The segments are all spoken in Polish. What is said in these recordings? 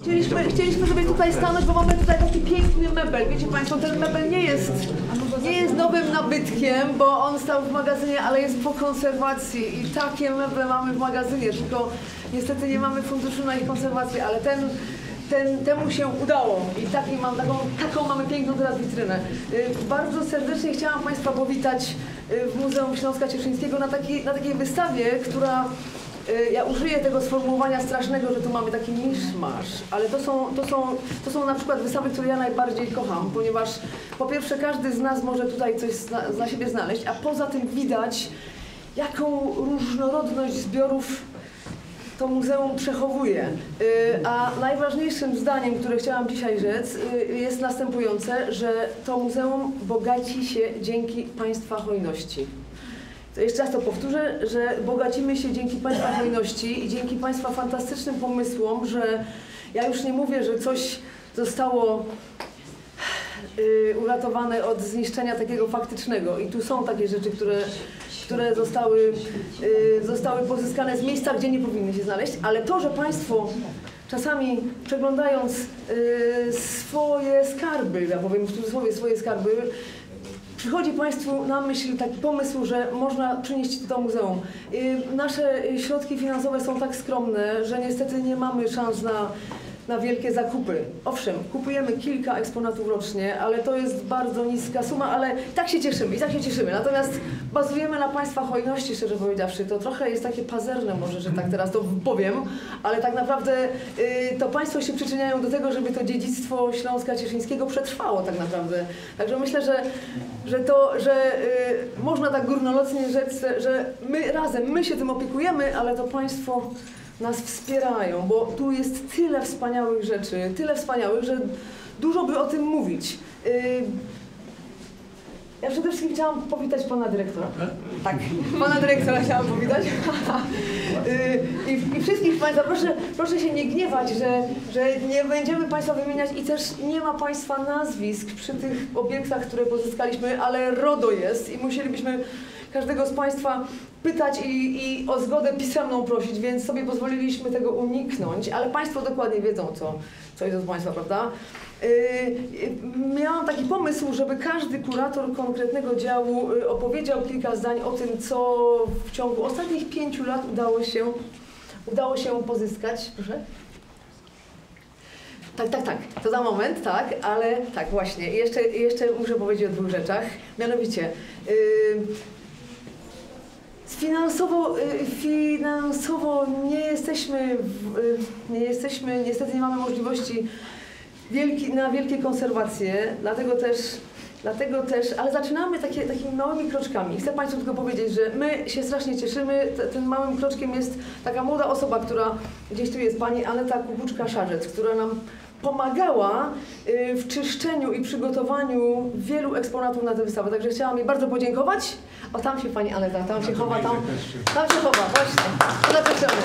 Chcieliśmy sobie tutaj stanąć, bo mamy tutaj taki piękny mebel. Wiecie Państwo, ten mebel nie jest nowym nabytkiem, bo on stał w magazynie, ale jest po konserwacji i takie meble mamy w magazynie, tylko niestety nie mamy funduszu na ich konserwację, ale temu się udało i taką mamy piękną teraz witrynę. Bardzo serdecznie chciałam Państwa powitać w Muzeum Śląska Cieszyńskiego na takiej wystawie, która... Ja użyję tego sformułowania strasznego, że tu mamy taki miszmasz, ale to są na przykład wystawy, które ja najbardziej kocham, ponieważ po pierwsze każdy z nas może tutaj coś dla siebie znaleźć, a poza tym widać, jaką różnorodność zbiorów to muzeum przechowuje. A najważniejszym zdaniem, które chciałam dzisiaj rzec, jest następujące, że to muzeum bogaci się dzięki Państwa hojności. To jeszcze raz to powtórzę, że bogacimy się dzięki Państwa hojności i dzięki Państwa fantastycznym pomysłom, że ja już nie mówię, że coś zostało uratowane od zniszczenia takiego faktycznego i tu są takie rzeczy, które zostały pozyskane z miejsca, gdzie nie powinny się znaleźć, ale to, że Państwo czasami przeglądając swoje skarby, ja powiem w cudzysłowie swoje skarby, przychodzi Państwu na myśl taki pomysł, że można przynieść to do muzeum. Nasze środki finansowe są tak skromne, że niestety nie mamy szans na wielkie zakupy. Owszem, kupujemy kilka eksponatów rocznie, ale to jest bardzo niska suma, ale tak się cieszymy. Natomiast bazujemy na Państwa hojności, szczerze powiedziawszy. To trochę jest takie pazerne może, że tak teraz to powiem, ale tak naprawdę to Państwo się przyczyniają do tego, żeby to dziedzictwo Śląska Cieszyńskiego przetrwało tak naprawdę. Także myślę, że można tak górnolotnie rzec, że my się tym opiekujemy, ale to Państwo nas wspierają, bo tu jest tyle wspaniałych rzeczy, że dużo by o tym mówić. Ja przede wszystkim chciałam powitać Pana Dyrektora. Tak, Pana Dyrektora chciałam powitać. I wszystkich Państwa, proszę się nie gniewać, że nie będziemy Państwa wymieniać i też nie ma Państwa nazwisk przy tych obiektach, które pozyskaliśmy, ale RODO jest i musielibyśmy każdego z Państwa pytać i o zgodę pisemną prosić, więc sobie pozwoliliśmy tego uniknąć, ale Państwo dokładnie wiedzą, co jest od Państwa, prawda? Miałam taki pomysł, żeby każdy kurator konkretnego działu opowiedział kilka zdań o tym, co w ciągu ostatnich 5 lat udało się pozyskać. Proszę? Tak, to za moment, tak, ale tak właśnie. Jeszcze muszę powiedzieć o 2 rzeczach, mianowicie finansowo niestety nie mamy możliwości na wielkie konserwacje, dlatego też, ale zaczynamy takimi małymi kroczkami. Chcę Państwu tylko powiedzieć, że my się strasznie cieszymy. Tym małym kroczkiem jest taka młoda osoba, która gdzieś tu jest, pani Aneta Kubuczka-Szarzec, która nam pomagała w czyszczeniu i przygotowaniu wielu eksponatów na tę wystawę. Także chciałam jej bardzo podziękować. O, tam się pani Aneta, tam się chowa, właśnie. Zapraszamy.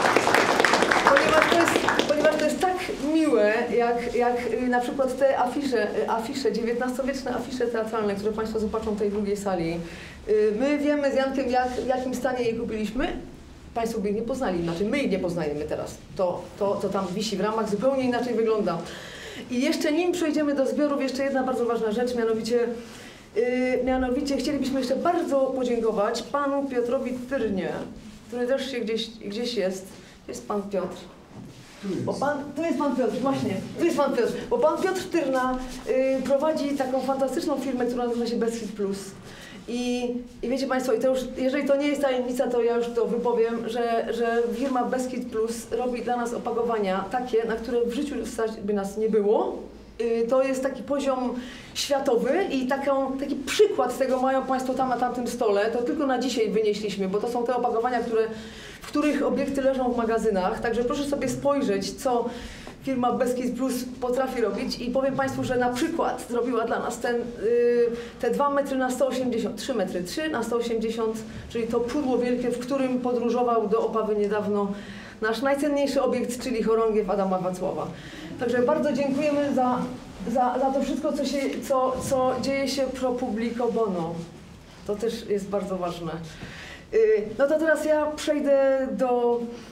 Ponieważ to jest tak miłe, jak na przykład te afisze, XIX-wieczne afisze teatralne, które Państwo zobaczą w tej drugiej sali. My wiemy z Jankiem, w jakim stanie je kupiliśmy. Państwo by ich nie poznali, znaczy my ich nie poznajemy teraz. To tam wisi w ramach, zupełnie inaczej wygląda. I jeszcze nim przejdziemy do zbiorów, jeszcze jedna bardzo ważna rzecz, mianowicie chcielibyśmy jeszcze bardzo podziękować panu Piotrowi Tyrnie, który też się gdzieś jest. Jest pan Piotr. Tu jest pan Piotr, właśnie. Tu jest pan Piotr. Bo pan Piotr Tyrna prowadzi taką fantastyczną firmę, która nazywa się Beskid Plus. I wiecie Państwo, i to już, jeżeli to nie jest tajemnica, to ja już to wypowiem, że firma Beskid Plus robi dla nas opakowania takie, na które w życiu stać by nas nie było. To jest taki poziom światowy i taki przykład tego mają Państwo tam na tamtym stole. To tylko na dzisiaj wynieśliśmy, bo to są te opakowania, w których obiekty leżą w magazynach. Także proszę sobie spojrzeć, co firma Beskid Plus potrafi robić i powiem Państwu, że na przykład zrobiła dla nas te 2 metry na 180, 3 metry, 3 na 180, czyli to pudło wielkie, w którym podróżował do Opawy niedawno nasz najcenniejszy obiekt, czyli chorągiew Adama Wacława. Także bardzo dziękujemy za to wszystko, co dzieje się pro publico bono. To też jest bardzo ważne. No to teraz ja przejdę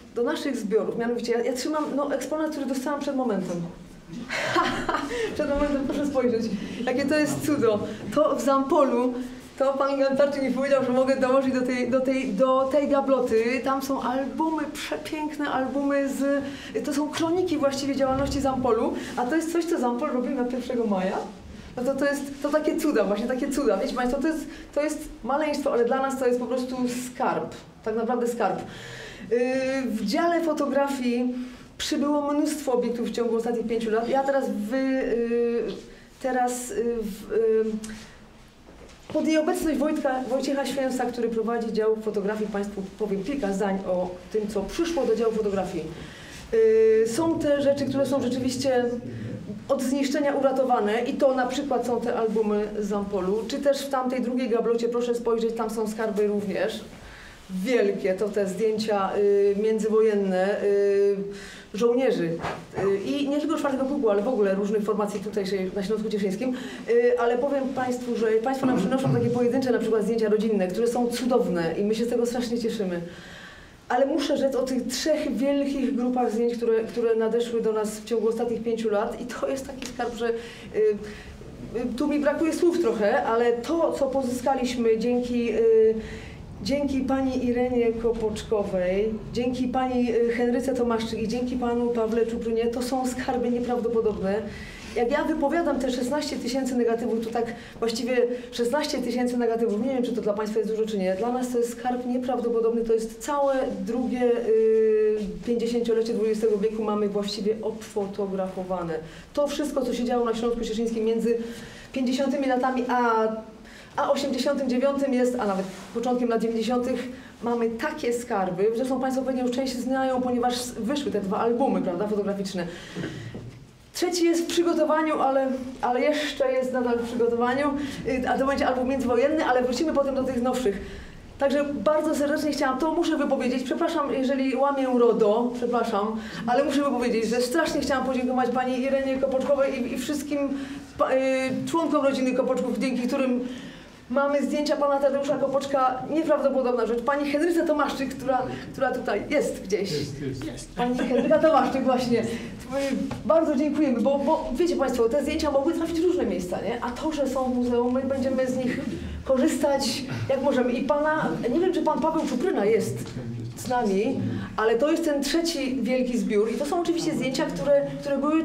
do naszych zbiorów, mianowicie ja trzymam eksponat, który dostałam przed momentem. Przed momentem, proszę spojrzeć, jakie to jest cudo. To w Zampolu, to pan Gantarczyk mi powiedział, że mogę dołożyć do tej gabloty. Tam są albumy, przepiękne albumy to są kroniki właściwie działalności Zampolu, a to jest coś, co Zampol robił na 1 maja. No to jest takie cuda, właśnie takie cuda. Wiecie Państwo, to jest maleństwo, ale dla nas to jest po prostu skarb, tak naprawdę skarb. W dziale fotografii przybyło mnóstwo obiektów w ciągu ostatnich 5 lat. Ja pod nieobecność Wojciecha Święsa, który prowadzi dział fotografii, Państwu powiem kilka zdań o tym, co przyszło do działu fotografii. Są te rzeczy, które są rzeczywiście od zniszczenia uratowane i to na przykład są te albumy z Zampolu, czy też w tamtej drugiej gablocie, proszę spojrzeć, tam są skarby również. Wielkie, to te zdjęcia międzywojenne żołnierzy i nie tylko 4. Pułku, ale w ogóle różnych formacji tutaj na Śląsku Cieszyńskim, ale powiem Państwu, że Państwo nam przynoszą takie pojedyncze na przykład zdjęcia rodzinne, które są cudowne i my się z tego strasznie cieszymy. Ale muszę rzec o tych 3 wielkich grupach zdjęć, które nadeszły do nas w ciągu ostatnich 5 lat i to jest taki skarb, że tu mi brakuje słów trochę, ale to, co pozyskaliśmy dzięki pani Irenie Kopoczkowej, dzięki pani Henryce Tomaszczyk i dzięki panu Pawle Czuprynie, to są skarby nieprawdopodobne. Jak ja wypowiadam te 16 000 negatywów, to tak właściwie 16 000 negatywów, nie wiem, czy to dla Państwa jest dużo, czy nie. Dla nas to jest skarb nieprawdopodobny, to jest całe drugie 50-lecie XX wieku mamy właściwie odfotografowane. To wszystko, co się działo na Śląsku Cieszyńskim między 50 latami a 89 jest, a nawet początkiem lat 90 mamy takie skarby, zresztą Państwo pewnie już część znają, ponieważ wyszły te 2 albumy, prawda, fotograficzne. Trzeci jest w przygotowaniu, ale jeszcze jest nadal w przygotowaniu, a to będzie album międzywojenny, ale wrócimy potem do tych nowszych. Także bardzo serdecznie chciałam, to muszę wypowiedzieć, przepraszam, jeżeli łamię RODO, przepraszam, ale muszę wypowiedzieć, że strasznie chciałam podziękować pani Irenie Kopoczkowej i wszystkim członkom rodziny Kopoczków, dzięki którym mamy zdjęcia pana Tadeusza Kopoczka, nieprawdopodobna rzecz. Pani Henryce Tomaszczyk, która tutaj jest gdzieś. Jest. Pani Henryka Tomaszczyk właśnie. Bardzo dziękujemy, bo wiecie Państwo, te zdjęcia mogły trafić w różne miejsca, nie? A to, że są w muzeum, my będziemy z nich korzystać jak możemy. I nie wiem, czy pan Paweł Czupryna jest z nami, ale to jest ten 3. wielki zbiór i to są oczywiście zdjęcia, które były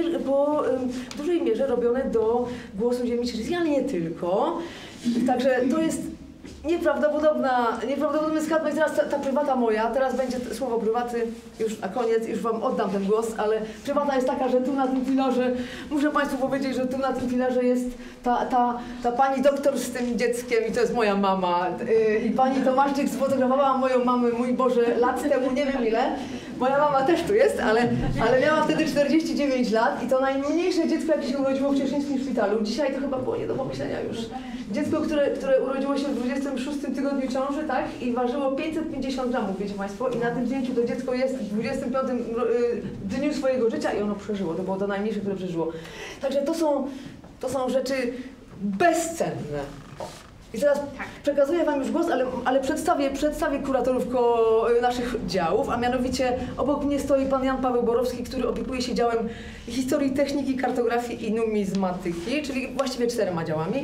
w dużej mierze robione do Głosu Ziemi Cieszyńskiej, ale nie tylko. Także to jest nieprawdopodobny skarb. No i teraz ta prywata moja, teraz będzie słowo prywaty, już na koniec, już Wam oddam ten głos, ale prywata jest taka, że tu na tym filarze, muszę Państwu powiedzieć, że tu na tym filarze jest ta pani doktor z tym dzieckiem i to jest moja mama. I pani Tomaszczyk sfotografowała moją mamę, mój Boże, lat temu, nie wiem ile. Moja mama też tu jest, ale miała wtedy 49 lat i to najmniejsze dziecko, jakie się urodziło w cieszyńskim szpitalu. Dzisiaj to chyba było nie do pomyślenia już. Dziecko, które urodziło się w 26 tygodniu ciąży, tak? I ważyło 550 gramów, wiecie Państwo. I na tym zdjęciu to dziecko jest w 25 dniu swojego życia i ono przeżyło. To było to najmniejsze, które przeżyło. Także to są rzeczy bezcenne. I teraz przekazuję Wam już głos, ale przedstawię kuratorów naszych działów, a mianowicie obok mnie stoi pan Jan Paweł Borowski, który opiekuje się działem historii, techniki, kartografii i numizmatyki, czyli właściwie 4 działami.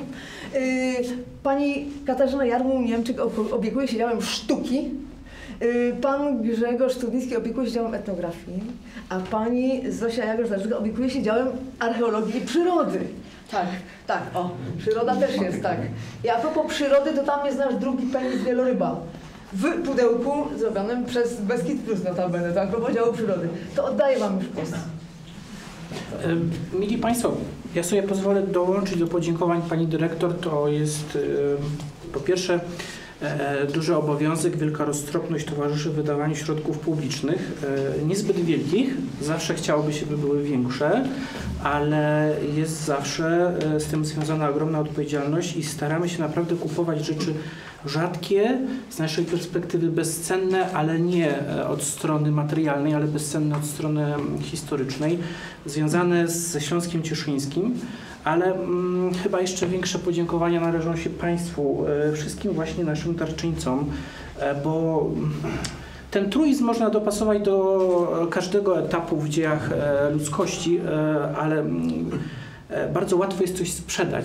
Pani Katarzyna Jarmuł-Niemczyk opiekuje się działem sztuki. Pan Grzegorz Studnicki opiekuje się działem etnografii, a pani Zosia Jagosz-Zarzycka opiekuje się działem archeologii i przyrody. Tak, przyroda też jest, tak. I a propos przyrody, to tam jest nasz drugi penis wieloryba. W pudełku zrobionym przez Beskid Plus notabene, tak, a propos działu przyrody. To oddaję Wam już głos. Mili Państwo, ja sobie pozwolę dołączyć do podziękowań Pani Dyrektor. To jest po pierwsze duży obowiązek, wielka roztropność towarzyszy wydawaniu środków publicznych, niezbyt wielkich, zawsze chciałoby się, by były większe, ale jest zawsze z tym związana ogromna odpowiedzialność i staramy się naprawdę kupować rzeczy rzadkie, z naszej perspektywy bezcenne, ale nie od strony materialnej, ale bezcenne od strony historycznej, związane ze Śląskiem Cieszyńskim. Ale chyba jeszcze większe podziękowania należą się Państwu, wszystkim właśnie naszym darczyńcom, bo Ten truizm można dopasować do każdego etapu w dziejach ludzkości, ale bardzo łatwo jest coś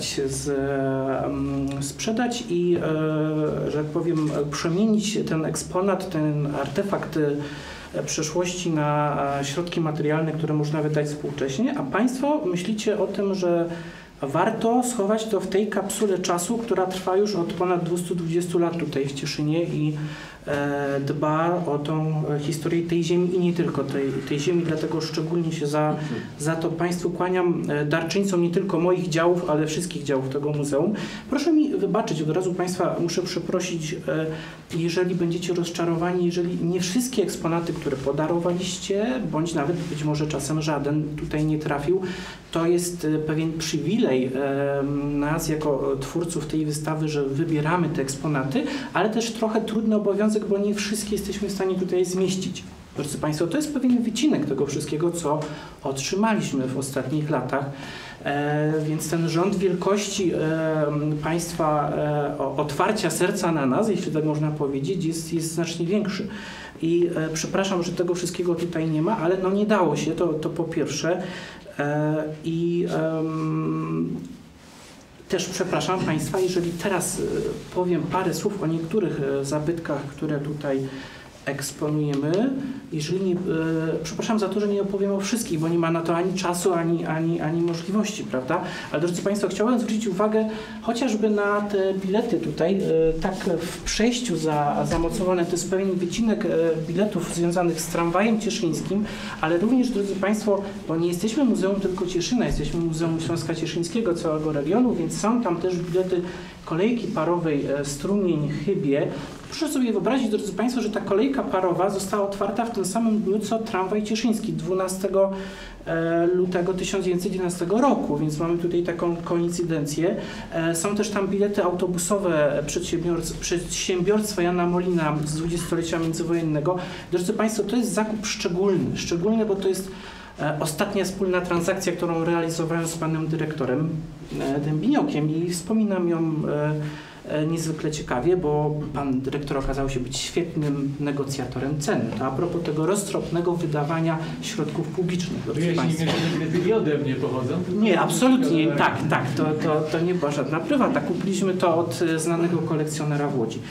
sprzedać i, że tak powiem, przemienić ten eksponat, ten artefakt przeszłości na środki materialne, które można wydać współcześnie, a Państwo myślicie o tym, że warto schować to w tej kapsule czasu, która trwa już od ponad 220 lat tutaj w Cieszynie i dba o tą historię tej ziemi i nie tylko tej ziemi, dlatego szczególnie się za to Państwu kłaniam, darczyńcom nie tylko moich działów, ale wszystkich działów tego muzeum. Proszę mi wybaczyć, od razu Państwa muszę przeprosić, jeżeli będziecie rozczarowani, jeżeli nie wszystkie eksponaty, które podarowaliście, bądź nawet być może czasem żaden tutaj nie trafił, to jest pewien przywilej nas jako twórców tej wystawy, że wybieramy te eksponaty, ale też trochę trudny obowiązek, bo nie wszystkie jesteśmy w stanie tutaj zmieścić. Drodzy Państwo, to jest pewien wycinek tego wszystkiego, co otrzymaliśmy w ostatnich latach. Więc ten rząd wielkości Państwa otwarcia serca na nas, jeśli tak można powiedzieć, jest znacznie większy. I przepraszam, że tego wszystkiego tutaj nie ma, ale no nie dało się, to po pierwsze. Też przepraszam Państwa, jeżeli teraz powiem parę słów o niektórych zabytkach, które tutaj eksponujemy. Jeżeli nie, przepraszam za to, że nie opowiem o wszystkich, bo nie ma na to ani czasu, ani możliwości, prawda? Ale drodzy Państwo, chciałem zwrócić uwagę chociażby na te bilety tutaj, tak w przejściu zamocowane, to jest pewien wycinek biletów związanych z tramwajem cieszyńskim, ale również, drodzy Państwo, bo nie jesteśmy Muzeum tylko Cieszyna, jesteśmy Muzeum Śląska Cieszyńskiego, całego regionu, więc są tam też bilety kolejki parowej Strumień-Chybie. Proszę sobie wyobrazić, drodzy Państwo, że ta kolejka parowa została otwarta w tym samym dniu, co tramwaj cieszyński, 12 lutego 1911 roku, więc mamy tutaj taką koincydencję. Są też tam bilety autobusowe przedsiębiorstwa Jana Molina z dwudziestolecia międzywojennego. Drodzy Państwo, to jest zakup szczególny, bo to jest ostatnia wspólna transakcja, którą realizowałem z panem dyrektorem Dębiniokiem i wspominam ją niezwykle ciekawie, bo pan dyrektor okazał się być świetnym negocjatorem cen. To a propos tego roztropnego wydawania środków publicznych. Jeśli bilety ode mnie pochodzą? Nie, absolutnie. Tak. To nie była żadna prywata. Kupiliśmy to od znanego kolekcjonera w Łodzi.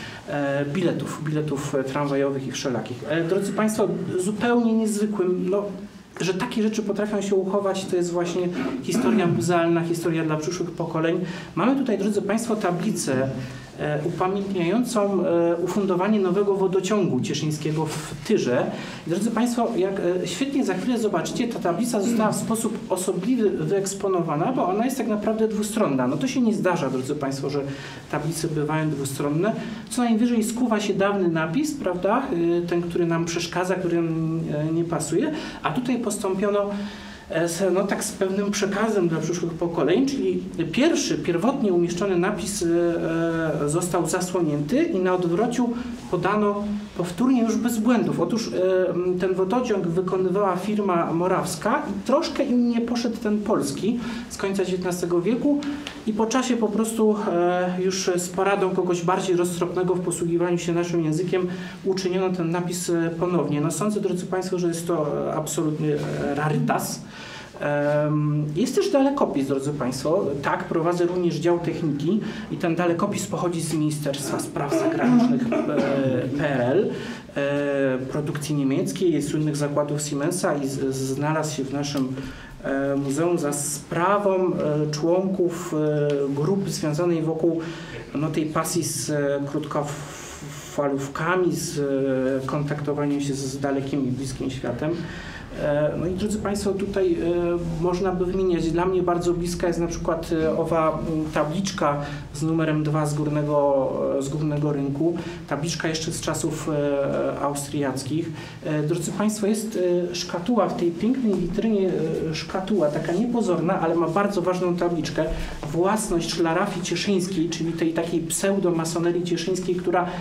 Biletów tramwajowych i wszelakich. Drodzy Państwo, zupełnie niezwykłym, że takie rzeczy potrafią się uchować, to jest właśnie historia muzealna, historia dla przyszłych pokoleń. Mamy tutaj, drodzy Państwo, tablicę upamiętniającą ufundowanie nowego wodociągu cieszyńskiego w Tyrze. Drodzy Państwo, jak świetnie za chwilę zobaczycie, ta tablica została w sposób osobliwy wyeksponowana, bo ona jest tak naprawdę dwustronna. No to się nie zdarza, drodzy Państwo, że tablice bywają dwustronne. Co najwyżej skuwa się dawny napis, prawda, ten, który nam przeszkadza, który nam nie pasuje, a tutaj postąpiono tak z pewnym przekazem dla przyszłych pokoleń, czyli pierwotnie umieszczony napis został zasłonięty i na odwrociu podano powtórnie już bez błędów. Otóż ten wodociąg wykonywała firma morawska i troszkę innie poszedł ten polski z końca XIX wieku i po czasie po prostu już z poradą kogoś bardziej roztropnego w posługiwaniu się naszym językiem uczyniono ten napis ponownie. No sądzę, drodzy Państwo, że jest to absolutny rarytas. Jest też dalekopis, drodzy Państwo. Tak, prowadzę również dział techniki i ten dalekopis pochodzi z Ministerstwa Spraw Zagranicznych PRL, produkcji niemieckiej, słynnych zakładów Siemensa i znalazł się w naszym muzeum za sprawą członków grupy związanej wokół tej pasji z krótkofalówkami, z kontaktowaniem się z dalekim i bliskim światem. No i drodzy Państwo, tutaj można by wymieniać, dla mnie bardzo bliska jest na przykład owa tabliczka z numerem 2 z Górnego Rynku, tabliczka jeszcze z czasów austriackich. Drodzy Państwo, jest szkatuła w tej pięknej witrynie, szkatuła taka niepozorna, ale ma bardzo ważną tabliczkę, własność szlarafii cieszyńskiej, czyli tej takiej pseudomasonerii cieszyńskiej, która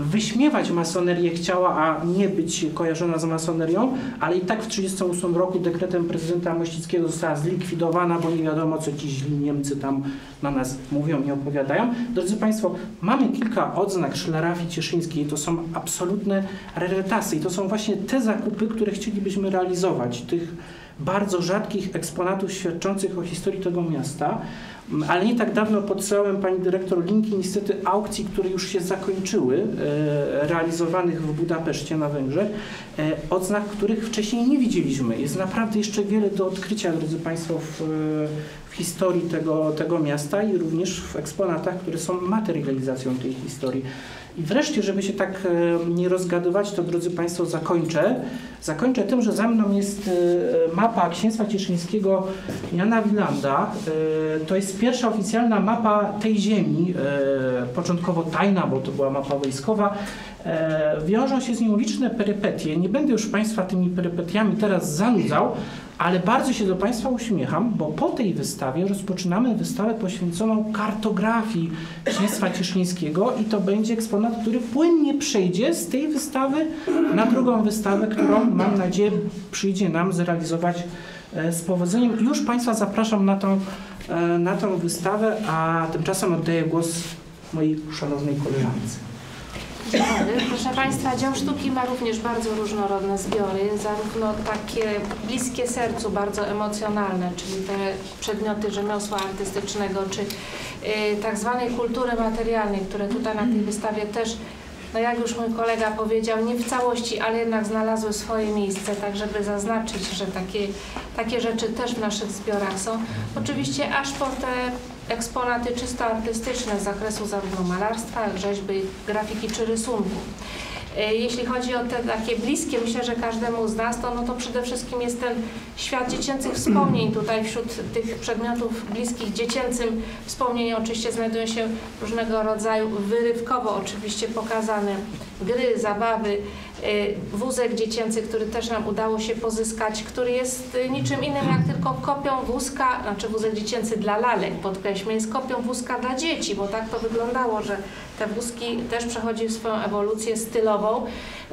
wyśmiewać masonerię chciała, a nie być kojarzona z masonerią, ale i tak w 1938 roku dekretem prezydenta Mościckiego została zlikwidowana, bo nie wiadomo, co ci źli Niemcy tam na nas mówią i opowiadają. Drodzy Państwo, mamy kilka odznak szlarafii cieszyńskiej, to są absolutne rarytasy i to są właśnie te zakupy, które chcielibyśmy realizować, tych bardzo rzadkich eksponatów świadczących o historii tego miasta, ale nie tak dawno podsyłałem pani dyrektor linki niestety aukcji, które już się zakończyły, realizowanych w Budapeszcie na Węgrzech, odznak, których wcześniej nie widzieliśmy. Jest naprawdę jeszcze wiele do odkrycia, drodzy Państwo, w historii tego miasta i również w eksponatach, które są materializacją tej historii. I wreszcie, żeby się tak nie rozgadywać, to drodzy Państwo zakończę tym, że za mną jest mapa Księstwa Cieszyńskiego Jana Wilanda. To jest pierwsza oficjalna mapa tej ziemi, początkowo tajna, bo to była mapa wojskowa. Wiążą się z nią liczne perypetie. Nie będę już Państwa tymi perypetiami teraz zanudzał, ale bardzo się do Państwa uśmiecham, bo po tej wystawie rozpoczynamy wystawę poświęconą kartografii Księstwa Cieszyńskiego i to będzie eksponat, który płynnie przejdzie z tej wystawy na drugą wystawę, którą mam nadzieję przyjdzie nam zrealizować z powodzeniem. I już Państwa zapraszam na tą wystawę, a tymczasem oddaję głos mojej szanownej koleżance. Proszę Państwa, dział sztuki ma również bardzo różnorodne zbiory, zarówno takie bliskie sercu, bardzo emocjonalne, czyli te przedmioty rzemiosła artystycznego, czy tak zwanej kultury materialnej, które tutaj na tej wystawie też, no jak już mój kolega powiedział, nie w całości, ale jednak znalazły swoje miejsce, tak żeby zaznaczyć, że takie rzeczy też w naszych zbiorach są. Oczywiście aż po te eksponaty czysto artystyczne z zakresu zarówno malarstwa, jak rzeźby, grafiki czy rysunku. Jeśli chodzi o te takie bliskie, myślę, że każdemu z nas, to przede wszystkim jest ten świat dziecięcych wspomnień. Tutaj wśród tych przedmiotów bliskich dziecięcym wspomnień oczywiście znajdują się różnego rodzaju wyrywkowo oczywiście pokazane gry, zabawy, wózek dziecięcy, który też nam udało się pozyskać, który jest niczym innym jak tylko kopią wózka, znaczy wózek dziecięcy dla lalek, podkreślmy, jest kopią wózka dla dzieci, bo tak to wyglądało, że te wózki też przechodziły swoją ewolucję stylową,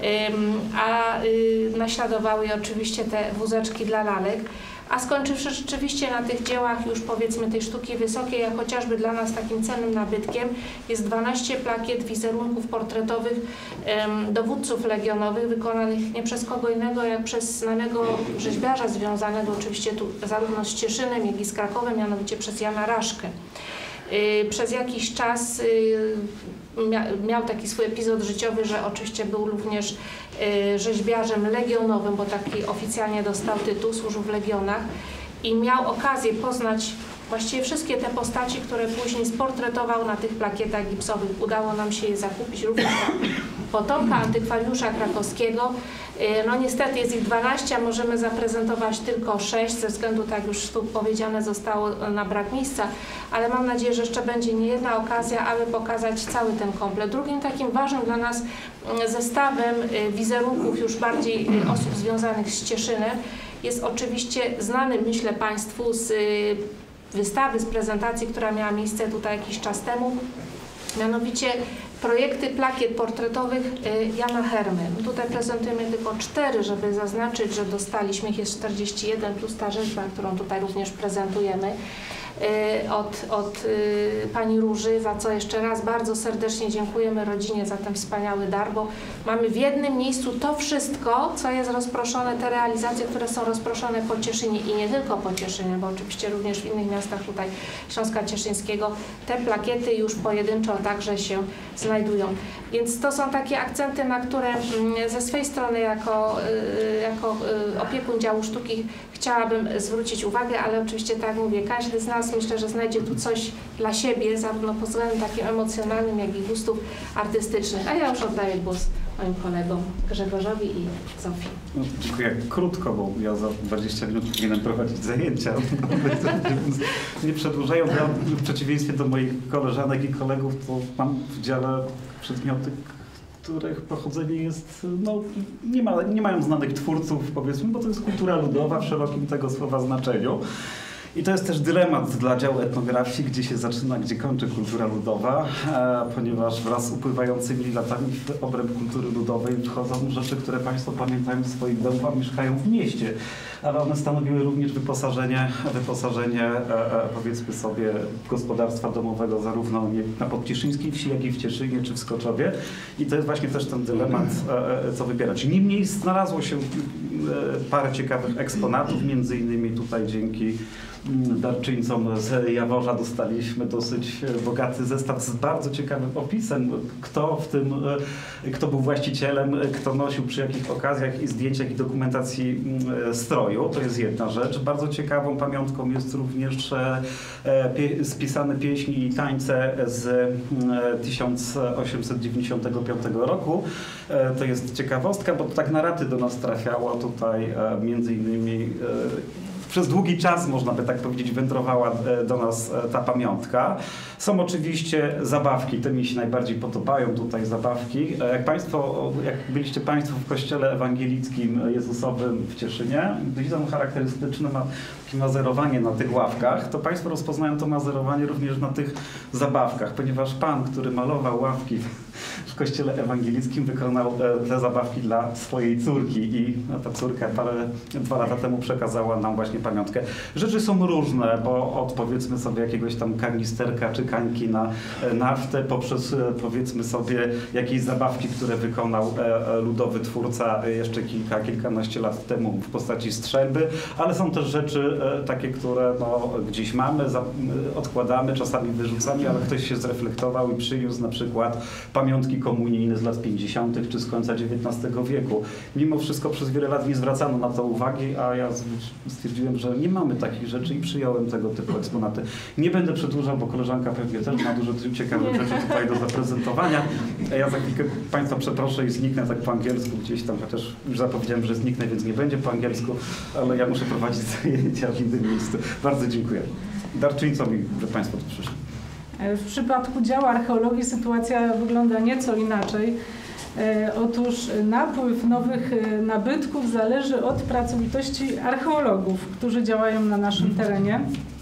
a naśladowały je oczywiście te wózeczki dla lalek. A skończywszy rzeczywiście na tych dziełach już powiedzmy tej sztuki wysokiej, jak chociażby dla nas takim cennym nabytkiem jest 12 plakiet wizerunków portretowych dowódców legionowych wykonanych nie przez kogo innego jak przez znanego rzeźbiarza związanego oczywiście tu zarówno z Cieszynem, jak i z Krakowem, mianowicie przez Jana Raszkę. Przez jakiś czas miał taki swój epizod życiowy, że oczywiście był również rzeźbiarzem legionowym, bo taki oficjalnie dostał tytuł, służył w legionach i miał okazję poznać właściwie wszystkie te postaci, które później sportretował na tych plakietach gipsowych. Udało nam się je zakupić również potomka antykwariusza krakowskiego. No niestety jest ich 12, a możemy zaprezentować tylko 6, ze względu, tak już tu powiedziane zostało, na brak miejsca, ale mam nadzieję, że jeszcze będzie niejedna okazja, aby pokazać cały ten komplet. Drugim takim ważnym dla nas zestawem wizerunków już bardziej osób związanych z Cieszynem jest oczywiście znany, myślę Państwu, z wystawy, z prezentacji, która miała miejsce tutaj jakiś czas temu, mianowicie projekty plakiet portretowych Jana Hermy. Tutaj prezentujemy tylko 4, żeby zaznaczyć, że dostaliśmy, ich jest 41 plus ta rzeźba, którą tutaj również prezentujemy od pani Róży, za co jeszcze raz bardzo serdecznie dziękujemy rodzinie za ten wspaniały dar, bo mamy w jednym miejscu to wszystko, co jest rozproszone, te realizacje, które są rozproszone po Cieszynie i nie tylko po Cieszynie, bo oczywiście również w innych miastach tutaj Śląska Cieszyńskiego te plakiety już pojedynczo także się znajdują. Więc to są takie akcenty, na które ze swej strony jako opiekun działu sztuki chciałabym zwrócić uwagę, ale oczywiście tak jak mówię, każdy z nas myślę, że znajdzie tu coś dla siebie, zarówno pod względem takim emocjonalnym, jak i gustów artystycznych. A ja już oddaję głos moim kolegom Grzegorzowi i Zofii. No, dziękuję. Krótko, bo ja za 20 minut powinienem prowadzić zajęcia. Nie przedłużając, ja w przeciwieństwie do moich koleżanek i kolegów, to mam w dziale przedmioty, których pochodzenie jest, no, nie mają znanych twórców, powiedzmy, bo to jest kultura ludowa w szerokim tego słowa znaczeniu. I to jest też dylemat dla działu etnografii, gdzie się zaczyna, gdzie kończy kultura ludowa, ponieważ wraz z upływającymi latami w obręb kultury ludowej wchodzą rzeczy, które Państwo pamiętają z swoich domów, a mieszkają w mieście. Ale one stanowiły również wyposażenie powiedzmy sobie gospodarstwa domowego zarówno na Podciszyńskiej wsi, jak i w Cieszynie czy w Skoczowie. I to jest właśnie też ten dylemat, co wybierać. Niemniej znalazło się parę ciekawych eksponatów, między innymi tutaj dzięki darczyńcom z Jaworza dostaliśmy dosyć bogaty zestaw z bardzo ciekawym opisem, kto był właścicielem, kto nosił przy jakich okazjach i zdjęciach i dokumentacji stroju. To jest jedna rzecz. Bardzo ciekawą pamiątką jest również spisane pieśni i tańce z 1895 roku. To jest ciekawostka, bo to tak na raty do nas trafiało tutaj między innymi przez długi czas, można by tak powiedzieć, wędrowała do nas ta pamiątka. Są oczywiście zabawki, te mi się najbardziej podobają tutaj zabawki. Jak byliście Państwo w kościele ewangelickim Jezusowym w Cieszynie, widzą charakterystyczne takie mazerowanie na tych ławkach, to Państwo rozpoznają to mazerowanie również na tych zabawkach, ponieważ Pan, który malował ławki w kościele ewangelickim, wykonał te zabawki dla swojej córki i ta córka 2 lata temu przekazała nam właśnie pamiątkę. Rzeczy są różne, bo od powiedzmy sobie jakiegoś tam kanisterka czy kańki na naftę, poprzez powiedzmy sobie jakieś zabawki, które wykonał ludowy twórca jeszcze kilkanaście lat temu w postaci strzelby, ale są też rzeczy takie, które gdzieś mamy, odkładamy, czasami wyrzucamy, ale ktoś się zreflektował i przyniósł na przykład pamiątki komunijne z lat 50. czy z końca XIX wieku. Mimo wszystko przez wiele lat nie zwracano na to uwagi, a ja stwierdziłem, że nie mamy takich rzeczy i przyjąłem tego typu eksponaty. Nie będę przedłużał, bo koleżanka pewnie też ma dużo ciekawych rzeczy tutaj do zaprezentowania. Ja za chwilkę Państwa przeproszę i zniknę tak po angielsku gdzieś tam, chociaż już zapowiedziałem, że zniknę, więc nie będzie po angielsku, ale ja muszę prowadzić zajęcia w innym miejscu. Bardzo dziękuję. Darczyńcom, że Państwo tu przyszli. W przypadku działu archeologii sytuacja wygląda nieco inaczej. Otóż napływ nowych nabytków zależy od pracowitości archeologów, którzy działają na naszym terenie.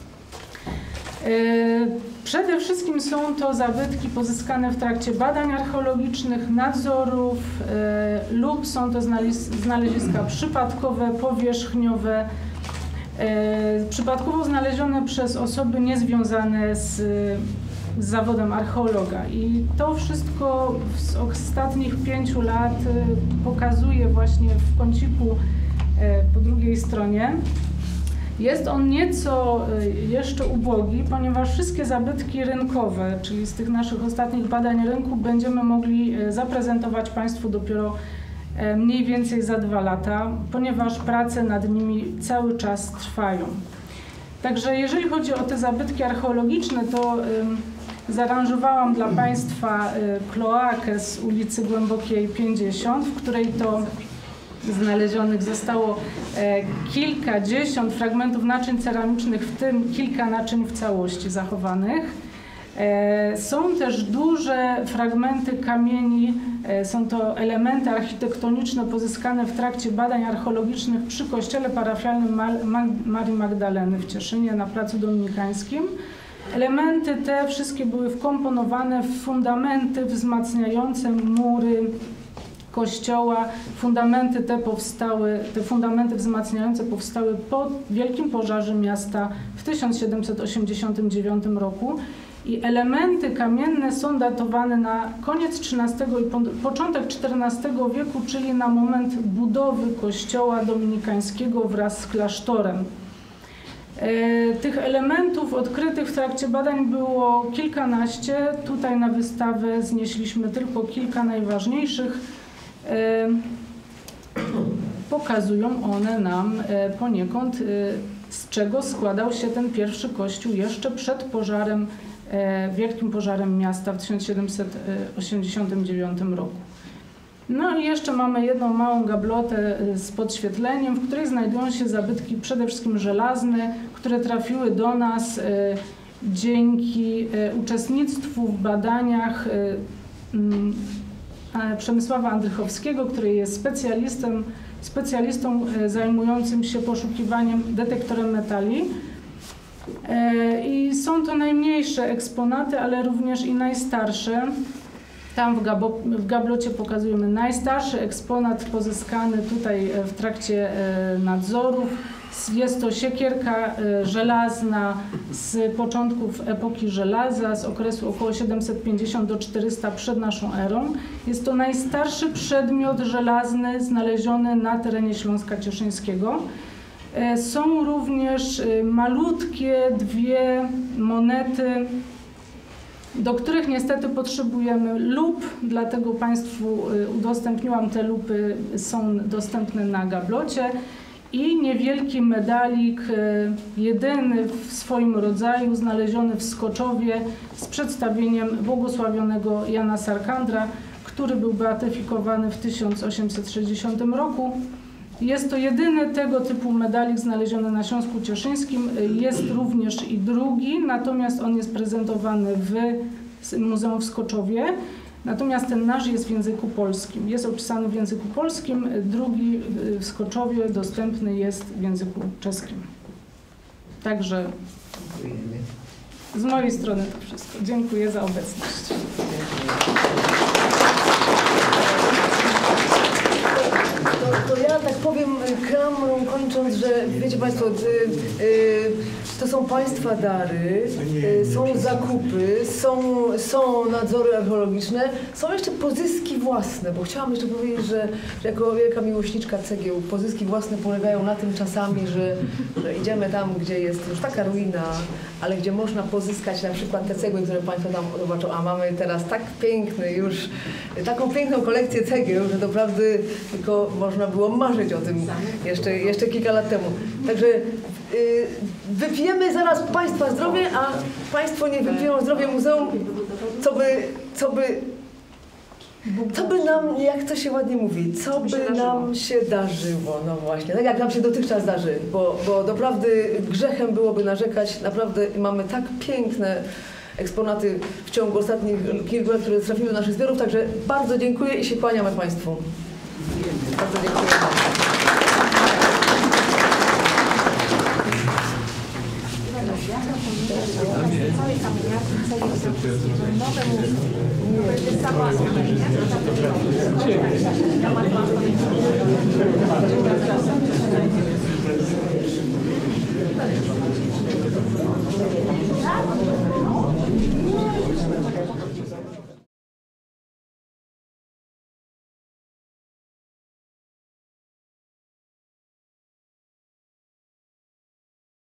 Przede wszystkim są to zabytki pozyskane w trakcie badań archeologicznych, nadzorów lub są to znaleziska przypadkowe, powierzchniowe, przypadkowo znalezione przez osoby niezwiązane z zawodem archeologa. I to wszystko z ostatnich 5 lat pokazuje właśnie w kąciku po drugiej stronie. Jest on nieco jeszcze ubogi, ponieważ wszystkie zabytki rynkowe, czyli z tych naszych ostatnich badań rynku, będziemy mogli zaprezentować Państwu dopiero mniej więcej za 2 lata, ponieważ prace nad nimi cały czas trwają. Także jeżeli chodzi o te zabytki archeologiczne, to zaaranżowałam dla Państwa kloakę z ulicy Głębokiej 50, w której to znalezionych zostało kilkadziesiąt fragmentów naczyń ceramicznych, w tym kilka naczyń w całości zachowanych. Są też duże fragmenty kamieni, są to elementy architektoniczne pozyskane w trakcie badań archeologicznych przy kościele parafialnym Marii Magdaleny w Cieszynie na Placu Dominikańskim. Elementy te wszystkie były wkomponowane w fundamenty wzmacniające mury kościoła. Te fundamenty wzmacniające powstały po wielkim pożarze miasta w 1789 roku. I elementy kamienne są datowane na koniec XIII i początek XIV wieku, czyli na moment budowy kościoła dominikańskiego wraz z klasztorem. Tych elementów odkrytych w trakcie badań było kilkanaście. Tutaj na wystawę znieśliśmy tylko kilka najważniejszych. Pokazują one nam poniekąd, z czego składał się ten pierwszy kościół jeszcze przed pożarem, wielkim pożarem miasta w 1789 roku. No i jeszcze mamy jedną małą gablotę z podświetleniem, w której znajdują się zabytki przede wszystkim żelazne, które trafiły do nas dzięki uczestnictwu w badaniach Przemysława Andrychowskiego, który jest specjalistą zajmującym się poszukiwaniem detektorem metali. I są to najmniejsze eksponaty, ale również i najstarsze. Tam w gablocie pokazujemy najstarszy eksponat pozyskany tutaj w trakcie nadzorów. Jest to siekierka żelazna z początków epoki żelaza, z okresu około 750 do 400 przed naszą erą. Jest to najstarszy przedmiot żelazny znaleziony na terenie Śląska Cieszyńskiego. Są również malutkie dwie monety, do których niestety potrzebujemy lup, dlatego Państwu udostępniłam te lupy, są dostępne na gablocie. I niewielki medalik, jedyny w swoim rodzaju, znaleziony w Skoczowie z przedstawieniem błogosławionego Jana Sarkandra, który był beatyfikowany w 1860 roku. Jest to jedyny tego typu medalik znaleziony na Śląsku Cieszyńskim. Jest również i drugi, natomiast on jest prezentowany w Muzeum w Skoczowie. Natomiast ten nasz jest w języku polskim. Jest opisany w języku polskim, drugi w Skoczowie dostępny jest w języku czeskim. Także z mojej strony to wszystko. Dziękuję za obecność. To ja tak powiem klamrą kończąc, że wiecie Państwo, to są Państwa dary, są zakupy, są nadzory archeologiczne, są jeszcze pozyski własne, bo chciałam jeszcze powiedzieć, że jako wielka miłośniczka cegieł, pozyski własne polegają na tym czasami, że idziemy tam, gdzie jest już taka ruina, ale gdzie można pozyskać na przykład te cegły, które Państwo tam zobaczą, a mamy teraz tak piękny już, taką piękną kolekcję cegieł, że doprawdy tylko można było marzyć o tym jeszcze kilka lat temu. Także wypijemy zaraz Państwa zdrowie, a Państwo nie wypiją zdrowie muzeum, co by nam, jak to się ładnie mówi, co by nam się darzyło, no właśnie, tak jak nam się dotychczas darzy, bo doprawdy grzechem byłoby narzekać, naprawdę mamy tak piękne eksponaty w ciągu ostatnich kilku lat, które trafiły do naszych zbiorów, także bardzo dziękuję i się kłaniamy Państwu. Bardzo dziękuję. Dziękuję.